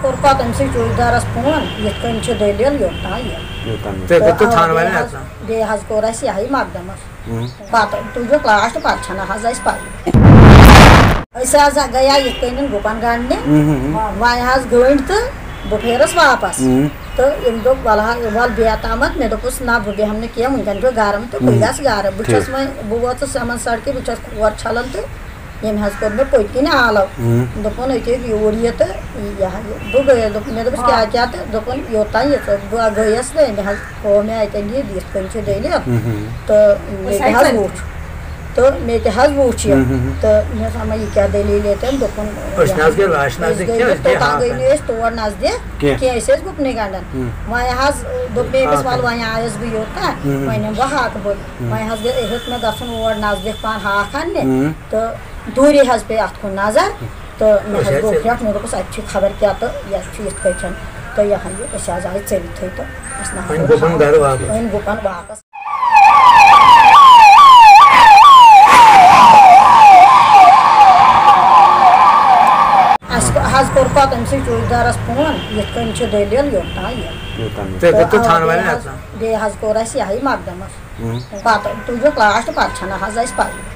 کوٚر پَتہٕ أمۍ سٕے چوٗکیدارَس فون یِتھ کٔنۍ چھِ دٔلیٖل یوٚتام بیٚیہِ حظ کوٚر اَسہِ یِہوٚے مقدمَس پَتہٕ تُجُکھ لاسٹ پَتہٕ چھَنہٕ حظ اَسہِ پَیی أسۍ حظ گٔیے یِتھ کٔنۍ گُپَن گنٛڈنہِ وۄنۍ حظ گٔنٛڈۍ تہٕ بہٕ پھیرٕس واپَس تہٕ أمۍ دوٚپ وَلہٕ بیٚیہِ تامَتھ مےٚ دوٚپُس نہ بہٕ بیٚہمہٕ نہٕ کینٛہہ وٕنۍکٮ۪ن چھُ گرم تہٕ بہٕ گژھٕ گرٕ بہٕ چھَس وۄنۍ بہٕ وٲژٕس یِمَن سڑکہِ بہٕ چھَس کھور چھَلان تہٕ ییٚمۍ حظ کوٚر مےٚ پٔتۍ کِنۍ آلو دوٚپُن أکیٛاہ یوٗرۍ یہِ تہٕ یہِ بہٕ گٔیَس مےٚ دوٚپُس کیٛاہ تہٕ دوٚپُن یوٚتانۍ یہِ بہٕ گٔیَس تہٕ أمۍ حظ ہوو مےٚ اَتٮ۪ن یہِ یِتھ کٔنۍ چھِ دٔلیٖل تہٕ مےٚ تہِ حظ وُچھ تہٕ مےٚ تہِ حظ وُچھ یہِ تہٕ مےٚ دوٚپ اما یہِ کیٛاہ دٔلیٖل ییٚتٮ۪ن دوٚپُن توٚتام گٔے نہٕ أسۍ تور نزدیٖک کینٛہہ أسۍ ٲسۍ گُپنٕے گنٛڈان وۄنۍ حظ دوٚپ مےٚ أمِس وَلہٕ وۄنۍ آیَس بہٕ یوٚتانۍ وۄنۍ نِمہٕ بہٕ ہاکہٕ بٔلۍ وۄنۍ حظ ہیوٚت مےٚ گژھُن اور نزدیٖک پَہَن ہاکھ اَننہِ تہٕ دوٗرے حظ پیٚیہِ اَتھ کُن نظر تہٕ مےٚ حظ گوٚو پھرٛٹھ مےٚ دوٚپُس اَتہِ چھِ خبر کیٛاہ تہٕ یہِ چھُ یِتھ کٔٹھۍ تہٕ یہِ ہَن یہِ أسۍ حظ آے ژٔلِتھٕے تہٕ أسۍ نہ أنۍ گُپَن واپَس اَسہِ حظ کوٚر پَتہٕ أمۍ سٕے چوٗکیدارَس فون یِتھ کٔنۍ چھِ دٔلیٖل یوٚتام بیٚیہِ حظ کوٚر اَسہِ یِہوٚے مقدمَس پَتہٕ تُجُکھ لاسٹ پَتہٕ چھَنہٕ حظ اَسہِ پَیی